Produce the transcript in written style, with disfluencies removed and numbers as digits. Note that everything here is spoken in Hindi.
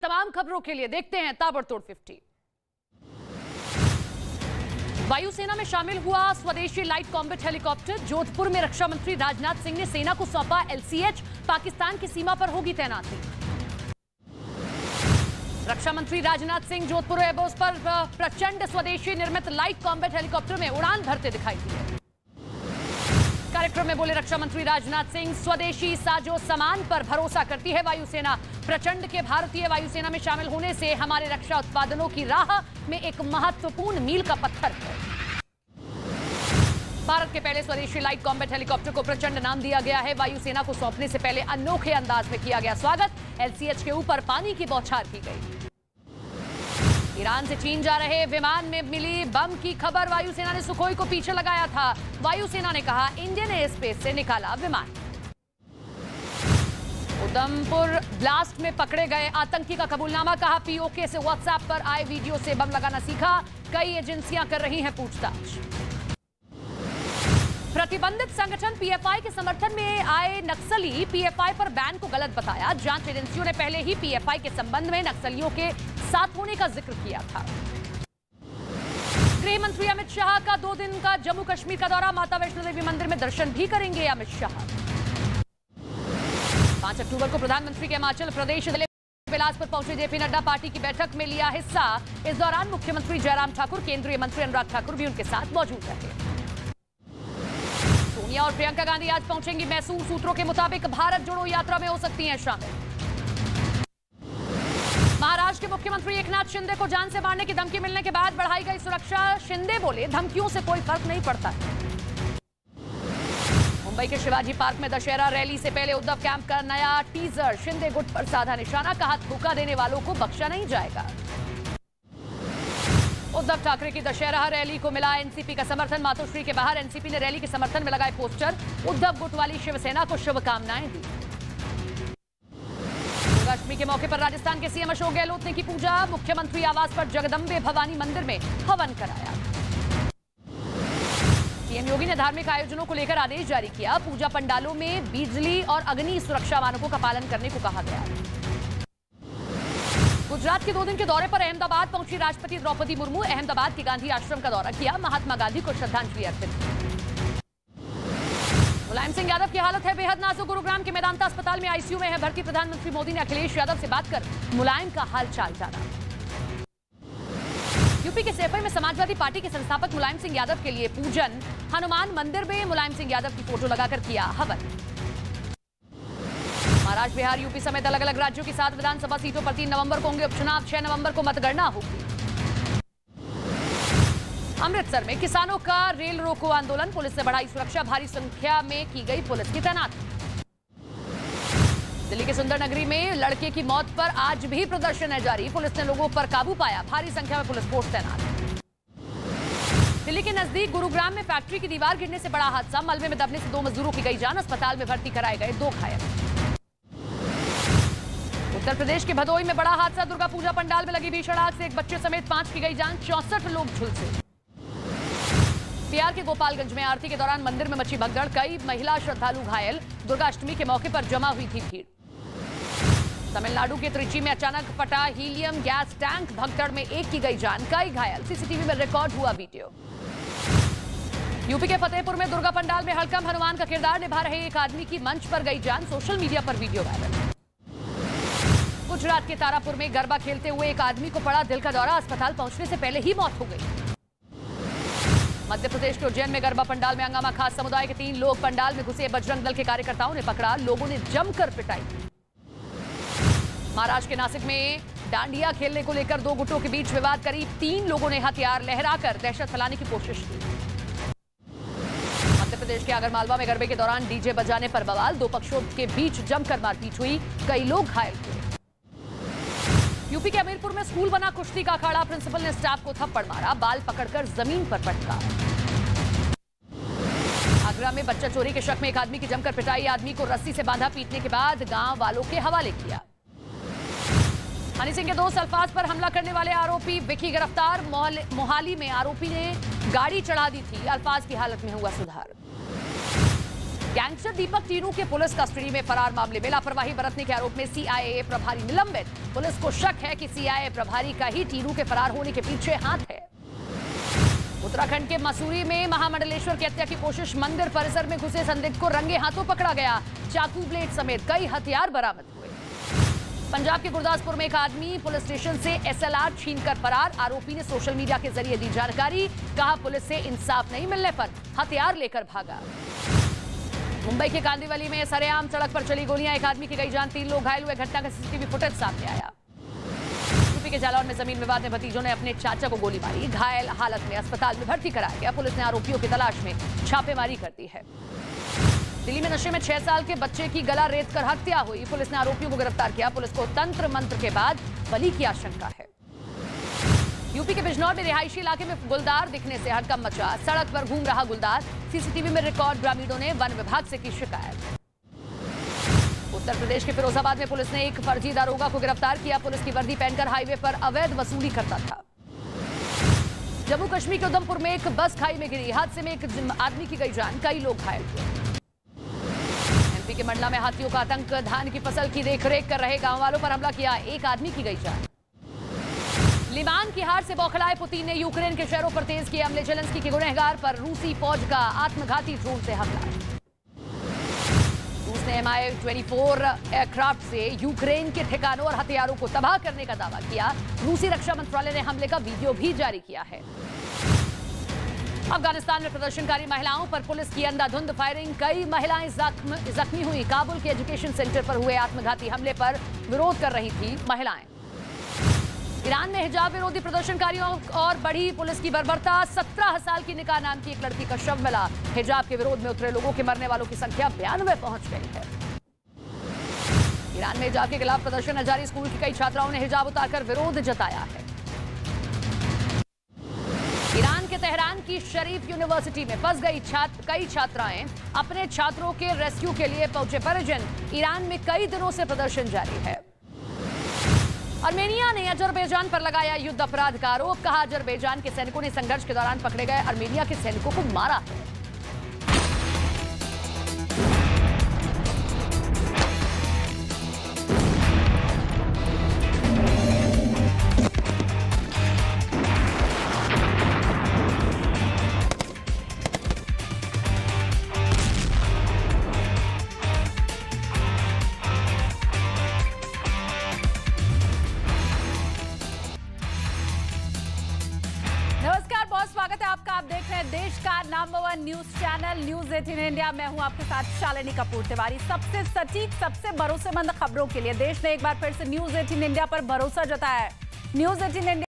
तमाम खबरों के लिए देखते हैं ताबड़तोड़ 50। वायुसेना में शामिल हुआ स्वदेशी लाइट कॉम्बैट हेलीकॉप्टर। जोधपुर में रक्षा मंत्री राजनाथ सिंह ने सेना को सौंपा LCH। पाकिस्तान की सीमा पर होगी तैनाती। रक्षा मंत्री राजनाथ सिंह जोधपुर एयरबेस पर प्रचंड स्वदेशी निर्मित लाइट कॉम्बैट हेलीकॉप्टर में उड़ान भरते दिखाई दिए। कार्यक्रम में बोले रक्षा मंत्री राजनाथ सिंह, स्वदेशी साजो सामान पर भरोसा करती है वायुसेना। प्रचंड के भारतीय वायुसेना में शामिल होने से हमारे रक्षा उत्पादनों की राह में एक महत्वपूर्ण मील का पत्थर है। भारत के पहले स्वदेशी लाइट कॉम्बैट हेलीकॉप्टर को प्रचंड नाम दिया गया है। वायुसेना को सौंपने से पहले अनोखे अंदाज में किया गया स्वागत। LCH के ऊपर पानी की बौछार की गई। ईरान से चीन जा रहे विमान में मिली बम की खबर। वायुसेना ने सुखोई को पीछे लगाया था। वायुसेना ने कहा, इंडियन एयर स्पेस से निकाला विमान। उधमपुर ब्लास्ट में पकड़े गए आतंकी का कबूलनामा। कहा, POK से WhatsApp पर आए वीडियो से बम लगाना सीखा। कई एजेंसियां कर रही हैं पूछताछ। प्रतिबंधित संगठन PFI के समर्थन में आए नक्सली PFI पर बैन को गलत बताया। जांच एजेंसियों ने पहले ही PFI के संबंध में नक्सलियों के साथ होने का जिक्र किया था। गृह मंत्री अमित शाह का 2 दिन का जम्मू कश्मीर का दौरा। माता वैष्णो देवी मंदिर में दर्शन भी करेंगे अमित शाह। 5 अक्टूबर को प्रधानमंत्री के हिमाचल प्रदेश बिलासपुर पहुंचे JP नड्डा। पार्टी की बैठक में लिया हिस्सा। इस दौरान मुख्यमंत्री जयराम ठाकुर, केंद्रीय मंत्री अनुराग ठाकुर भी उनके साथ मौजूद रहे। सोनिया और प्रियंका गांधी आज पहुंचेंगी मैसूर। सूत्रों के मुताबिक भारत जोड़ो यात्रा में हो सकती हैं शामिल। महाराष्ट्र के मुख्यमंत्री एकनाथ शिंदे को जान से मारने की धमकी मिलने के बाद बढ़ाई गई सुरक्षा। शिंदे बोले, धमकियों से कोई फर्क नहीं पड़ता। मुंबई के शिवाजी पार्क में दशहरा रैली से पहले उद्धव कैंप का नया टीजर। शिंदे गुट पर साधा निशाना। कहा, धोखा देने वालों को बख्शा नहीं जाएगा। उद्धव ठाकरे की दशहरा रैली को मिला एनसीपी का समर्थन। मातोश्री के बाहर एनसीपी ने रैली के समर्थन में लगाए पोस्टर। उद्धव गुट वाली शिवसेना को शुभकामनाएं दी। दुर्गाष्टमी के मौके पर राजस्थान के CM अशोक गहलोत ने की पूजा। मुख्यमंत्री आवास पर जगदम्बे भवानी मंदिर में हवन कराया। CM योगी ने धार्मिक आयोजनों को लेकर आदेश जारी किया। पूजा पंडालों में बिजली और अग्नि सुरक्षा मानकों का पालन करने को कहा गया। गुजरात के 2 दिन के दौरे पर अहमदाबाद पहुंची राष्ट्रपति द्रौपदी मुर्मू। अहमदाबाद के गांधी आश्रम का दौरा किया। महात्मा गांधी को श्रद्धांजलि अर्पित की। मुलायम सिंह यादव की हालत है बेहद नाजुक। गुरुग्राम के मेदांता अस्पताल में ICU में है भर्ती। प्रधानमंत्री मोदी ने अखिलेश यादव से बात कर मुलायम का हाल चाल जाना। यूपी के सैफई में समाजवादी पार्टी के संस्थापक मुलायम सिंह यादव के लिए पूजन। हनुमान मंदिर में मुलायम सिंह यादव की फोटो लगाकर किया हवन। महाराष्ट्र, बिहार, यूपी समेत अलग अलग राज्यों की 7 विधानसभा सीटों पर 3 नवंबर को होंगे उपचुनाव। 6 नवंबर को मतगणना होगी। अमृतसर में किसानों का रेल रोको आंदोलन। पुलिस ने बढ़ाई सुरक्षा। भारी संख्या में की गई पुलिस की तैनाती। दिल्ली के सुंदर नगरी में लड़के की मौत पर आज भी प्रदर्शन है जारी। पुलिस ने लोगों पर काबू पाया। भारी संख्या में पुलिस फोर्स तैनात। दिल्ली के नजदीक गुरुग्राम में फैक्ट्री की दीवार गिरने से बड़ा हादसा। मलबे में दबने से 2 मजदूरों की गई जान। अस्पताल में भर्ती कराए गए 2 घायल। उत्तर प्रदेश के भदोही में बड़ा हादसा। दुर्गा पूजा पंडाल में लगी भीषण आग से एक बच्चे समेत 5 की गई जान। 64 लोग झुलसे। बिहार के गोपालगंज में आरती के दौरान मंदिर में मची भगदड़। कई महिला श्रद्धालु घायल। दुर्गाष्टमी के मौके पर जमा हुई थी भीड़। तमिलनाडु के त्रिची में अचानक फटा हीलियम गैस टैंक। भगदड़ में 1 की गई जान, कई घायल। CCTV में रिकॉर्ड हुआ वीडियो। यूपी के फतेहपुर में दुर्गा पंडाल में हड़कंप। हनुमान का किरदार निभा रहे एक आदमी की मंच पर गई जान। सोशल मीडिया पर वीडियो वायरल। गुजरात के तारापुर में गरबा खेलते हुए एक आदमी को पड़ा दिल का दौरा। अस्पताल पहुंचने से पहले ही मौत हो गई। मध्य प्रदेश के उज्जैन में गरबा पंडाल में हंगामा। खास समुदाय के 3 लोग पंडाल में घुसे। बजरंग दल के कार्यकर्ताओं ने पकड़ा। लोगों ने जमकर पिटाई। महाराष्ट्र के नासिक में डांडिया खेलने को लेकर 2 गुटों के बीच विवाद। करीब 3 लोगों ने हथियार लहराकर दहशत फैलाने की कोशिश की। मध्य प्रदेश के आगरमालवा में गरबे के दौरान डीजे बजाने पर बवाल। 2 पक्षों के बीच जमकर मारपीट हुई। कई लोग घायल हुए। यूपी के हमीरपुर में स्कूल बना कुश्ती का अखाड़ा। प्रिंसिपल ने स्टाफ को थप्पड़ मारा। बाल पकड़कर जमीन पर पटका। आगरा में बच्चा चोरी के शक में एक आदमी की जमकर पिटाई। आदमी को रस्सी से बांधा। पीटने के बाद गांव वालों के हवाले किया। हनी सिंह के दोस्त अल्फाज पर हमला करने वाले आरोपी विकी गिरफ्तार। मोहाली में आरोपी ने गाड़ी चढ़ा दी थी। अल्फाज की हालत में हुआ सुधार। गैंगस्टर दीपक टीनू के पुलिस कस्टडी में फरार मामले में लापरवाही बरतने के आरोप में सीआईए प्रभारी निलंबित। पुलिस को शक है कि सीआईए प्रभारी का ही टीनू के फरार होने के पीछे हाथ है। उत्तराखंड के मसूरी में महामंडलेश्वर की हत्या की कोशिश, मंदिर परिसर में घुसे संदिग्ध को रंगे हाथों पकड़ा गया। चाकू, ब्लेड समेत कई हथियार बरामद हुए। पंजाब के गुरदासपुर में एक आदमी पुलिस स्टेशन से एसएलआर छीनकर फरार। आरोपी ने सोशल मीडिया के जरिए दी जानकारी, कहा पुलिस से इंसाफ नहीं मिलने पर हथियार लेकर भागा। मुंबई के कांदिवली में सरेआम सड़क पर चली गोलियां, एक आदमी की गई जान, 3 लोग घायल हुए। घटना का सीसीटीवी फुटेज सामने आया। यूपी के जालौन में जमीन विवाद में भतीजों ने अपने चाचा को गोली मारी, घायल हालत में अस्पताल में भर्ती कराया गया। पुलिस ने आरोपियों की तलाश में छापेमारी कर दी है। दिल्ली में नशे में 6 साल के बच्चे की गला रेत कर हत्या हुई। पुलिस ने आरोपियों को गिरफ्तार किया। पुलिस को तंत्र मंत्र के बाद बली की आशंका है। यूपी के बिजनौर में रिहायशी इलाके में गुलदार दिखने से हड़कंप मचा। सड़क पर घूम रहा गुलदार, सीसीटीवी में रिकॉर्ड। ग्रामीणों ने वन विभाग से की शिकायत। उत्तर प्रदेश के फिरोजाबाद में पुलिस ने एक फर्जी दारोगा को गिरफ्तार किया। पुलिस की वर्दी पहनकर हाईवे पर अवैध वसूली करता था। जम्मू कश्मीर के उधमपुर में एक बस खाई में गिरी। हादसे में एक आदमी की गई जान, कई लोग घायल हुए। एमपी के मंडला में हाथियों का आतंक, धान की फसल की देखरेख कर रहे गांव वालों पर हमला किया, एक आदमी की गई जान। लिबान की हार से बौखलाए पुतिन ने यूक्रेन के शहरों पर तेज किए हमले। जेलेंस्की के गुनहगार पर रूसी फौज का आत्मघाती ड्रोन से हमला। रूस ने Mi-24 एयरक्राफ्ट से यूक्रेन के ठिकानों और हथियारों को तबाह करने का दावा किया। रूसी रक्षा मंत्रालय ने हमले का वीडियो भी जारी किया है। अफगानिस्तान में प्रदर्शनकारी महिलाओं पर पुलिस की अंधाधुंध फायरिंग, कई महिलाएं जख्मी हुई। काबुल के एजुकेशन सेंटर पर हुए आत्मघाती हमले पर विरोध कर रही थी महिलाएं। ईरान में हिजाब विरोधी प्रदर्शनकारियों और बढ़ी पुलिस की बर्बरता। 17 साल की निकाह नाम की एक लड़की का शव मिला। हिजाब के विरोध में उतरे लोगों के मरने वालों की संख्या 92 पहुंच गई है। ईरान में हिजाब के खिलाफ प्रदर्शन जारी, स्कूल की कई छात्राओं ने हिजाब उतारकर विरोध जताया है। ईरान के तेहरान की शरीफ यूनिवर्सिटी में फंस गई कई छात्राएं, अपने छात्रों के रेस्क्यू के लिए पहुंचे परिजन। ईरान में कई दिनों से प्रदर्शन जारी है। आर्मेनिया ने अजरबैजान पर लगाया युद्ध अपराध का आरोप, कहा अजरबैजान के सैनिकों ने संघर्ष के दौरान पकड़े गए आर्मेनिया के सैनिकों को मारा है। नमस्कार, बहुत स्वागत है आपका। आप देख रहे हैं देश का number 1 news channel news 18 India. मैं हूं आपके साथ शालिनी कपूर तिवारी। सबसे सटीक, सबसे भरोसेमंद खबरों के लिए देश ने एक बार फिर से न्यूज 18 इंडिया पर भरोसा जताया है। News 18 India